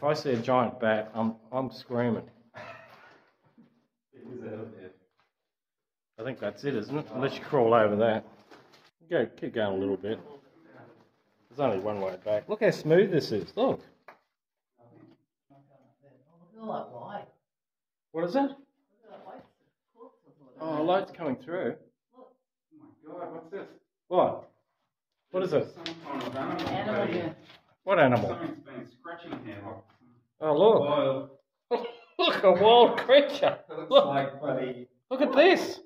I see a giant bat, I'm screaming. It is out there. I think that's it, isn't it? Unless you crawl over that. Go, keep going a little bit. There's only one way back. Look how smooth this is. Look. What is that? Oh, a light's coming through. Oh my God, what's this? What? What is it? Some kind of animal. Yeah. What animal? Something's been scratching here. Oh, look. Wild. Look, a wild creature. It looks Look. like bloody. Look at this.